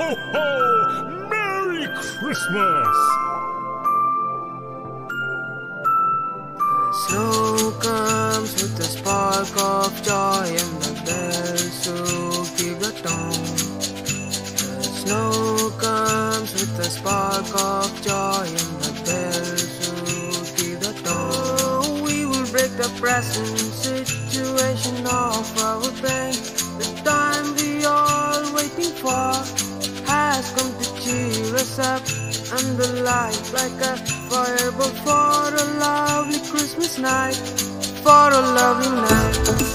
ho, ho! Merry Christmas! Snow comes with a spark of joy, and the bells who give the tone. The snow comes with a spark of joy, and the bells who give the tone. We will break the present situation of our pain. The time we all waiting for has come to cheer us up, and the light like a fireball for a lovely Christmas night, for a lovely night.